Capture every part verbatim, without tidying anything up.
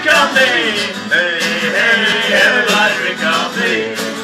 drink on me. Hey, hey, everybody drink on me.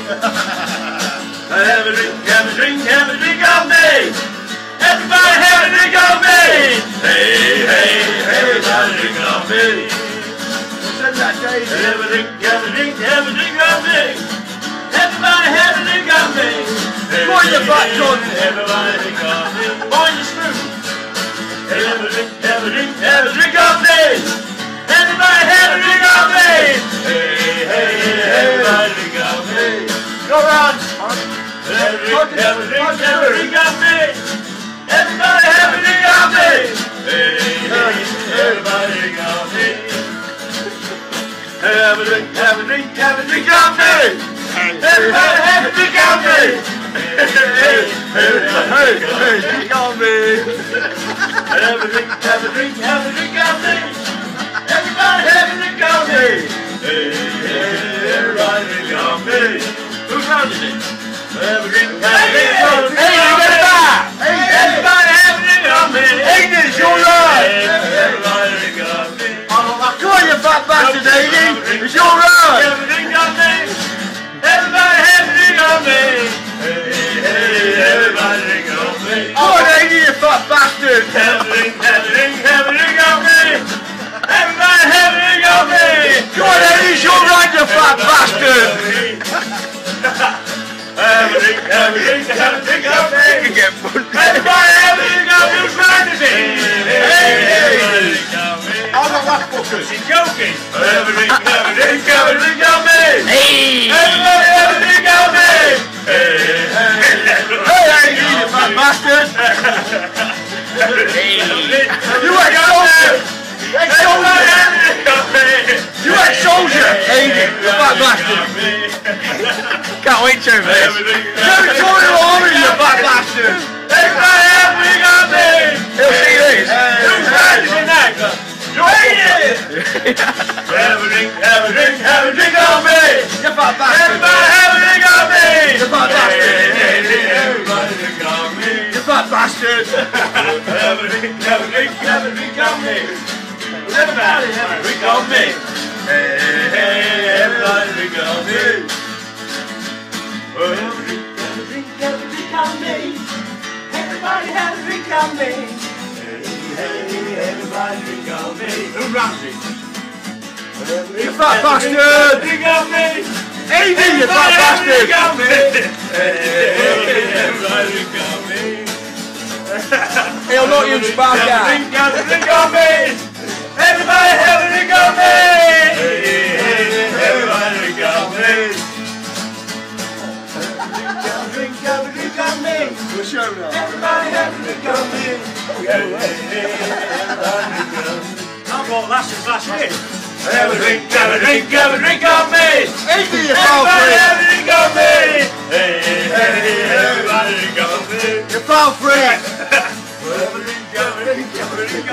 Have a drink, have a drink, have a drink on me. Everybody have a drink on me. Hey, hey, everybody drink on me. Have a drink, have a drink, have a drink on me. Everybody have a drink on me. Boy, your butt, John. Everybody drink on me. Boy, your screw. Have a drink, have a drink, have a drink on me. Everybody have a drink on me. Hey, hey, everybody drink on me. Go on. Have a drink, have a drink, have a drink on me. Everybody have a drink on me. Hey, hey, everybody drink on me. Have a drink, have a drink, have a drink on me. Everybody have a drink on me. Hey, hey, Hey, hey, drink on me. have a drink, have a drink, have a drink on me. Everybody have a drink on me. Hey, hey, everybody drink on me. Who's rounded it? Have a drink, have a drink, have a drink. Hey, you get it back. Everybody have a drink on me. Aiden, it's your ride. Everybody drink on me. Come on, you fat bastard, Aiden. It's your ride. Have a drink on me. Everybody have a drink on me. Hey, hey, everybody drink on me. Come on, Aiden, you fat bastard. Have a drink, have a drink, have a drink on me. Everybody have a drink on me. Come on, Aiden, it's your ride, you fat bastard. Have a drink, have a drink, have a drink on me. You can get full. Everybody have a drink on me. Who's round is it? Hey, hey, drink on me. I'm not that fucker. She's joking. Have a drink, have a drink, have a drink on me. Hey. Everybody have a drink on me. Hey, hey, Hey, Aiden, you fat bastard. You ex-soldier. Ex-soldier. You ex-soldier. Aiden, you fat bastard. Can't wait to this. Territorial army, you fat bastard. Everybody have a drink on me. He'll see this. Who's practicing that? You're it. Have a drink, have a drink, have a drink on me. You fat bastard. Everybody have a drink on me. You fat bastard. Everybody drink on me. You fat bastard. Have a drink, have a drink, have a drink on me. Everybody have a drink on me. Hey, hey, everybody drink on me. Have a drink, have a drink, have a drink on me. Everybody have a drink on me. Hey, hey, everybody drink on me. Who runs it? You fat bastard. Drink on me. Aiden, you fat bastard. Drink on me. Hey, everybody drink on me. He'll not use spark Have a out. drink, have a drink on me. Everybody have a drink on me. Hey, hey, everybody drink on me. Have a drink, have a drink on me. We'll show now. Everybody have a drink on me. Hey, hey, everybody drink on me. I bought lashes last year. Have a drink, have a drink, have a drink on me. Aiden, you foul Everybody free. have a drink on me. Hey, hey, everybody drink on me. You foul free. Have a drink, have a drink, have a drink